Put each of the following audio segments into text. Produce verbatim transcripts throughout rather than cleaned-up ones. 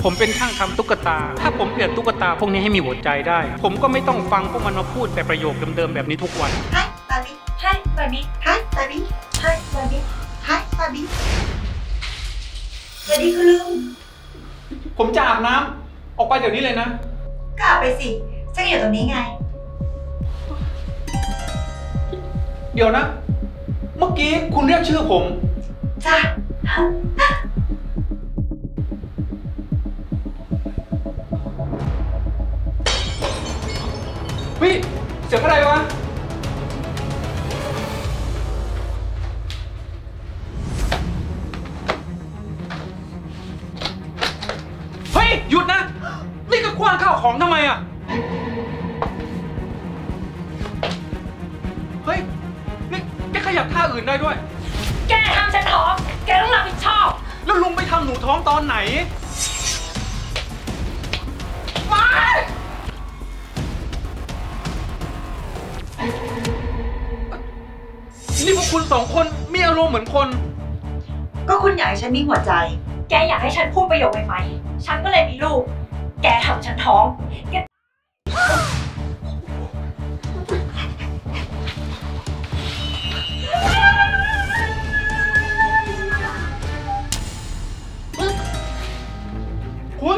ผมเป็นช่างทำตุ๊กตาถ้าผมเปลี่ยนตุ๊กตาพวกนี้ให้มีหัวใจได้ผมก็ไม่ต้องฟังพวกมันมาพูดแต่ประโยคเดิมๆแบบนี้ทุกวันไฮบาร์บี้ไฮบาร์บี้ไฮบาร์บี้ไฮบาร์บี้ไฮบาร์บี้สวัสดีคุณลุงผมจะอาบน้ำออกไปเดี๋ยวนี้เลยนะก็อาบไปสิฉันอยู่ตรงนี้ไงเดี๋ยวนะเมื่อกี้คุณเรียกชื่อผมจ้ะเฮ้ยเสียงอะไรวะเฮ้ยหยุดนะนี่ก็คว้างข้าวของทำไมอ่ะเฮ้ยนี่แกขยับท่าอื่นได้ด้วยแกทำฉันท้องแกต้องรับผิดชอบแล้วลุงไปทำหนูท้องตอนไหนมานี่พวกคุณสองคนมีอารมณ์เหมือนคนก็คุณอยากให้ฉันมีหัวใจแกอยากให้ฉันพูดประโยคใหม่ๆฉันก็เลยมีลูกแกทำฉันท้องแกคุณ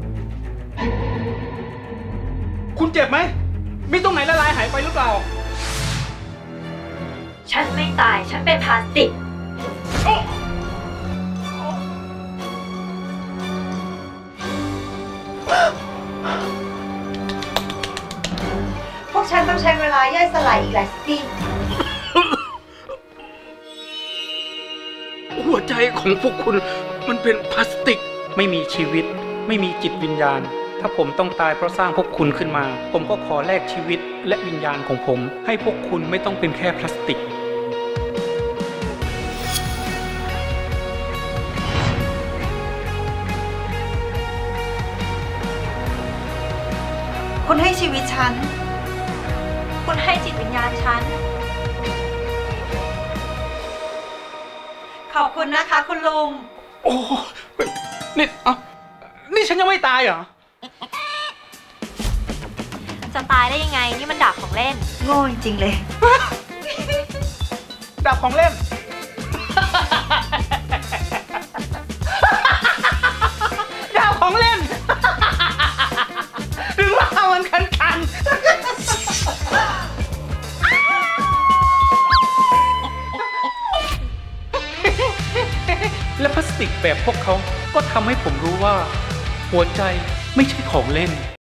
คุณเจ็บไหมมีตรงไหนละลายหายไปหรือเปล่าฉันไม่ตายฉันเป็นพลาสติกพวกฉันต้องใช้เวลาย่อยสลายอีกหลายสิบปีหัวใจของพวกคุณมันเป็นพลาสติกไม่มีชีวิตไม่มีจิตวิญญาณถ้าผมต้องตายเพราะสร้างพวกคุณขึ้นมาผมก็ขอแลกชีวิตและวิญญาณของผมให้พวกคุณไม่ต้องเป็นแค่พลาสติกคุณให้ชีวิตฉันคุณให้จิตวิญญาณฉันขอบคุณนะคะคุณลุงโอ้นี่อ่ะนี่ฉันยังไม่ตายเหรอจะตายได้ยังไงนี่มันดาบของเล่นโง่จริงๆเลยดาบของเล่นดาบของเล่นถึงว่ามันคันคันและพลาสติกแบบพวกเขาก็ทำให้ผมรู้ว่าหัวใจไม่ใช่ของเล่น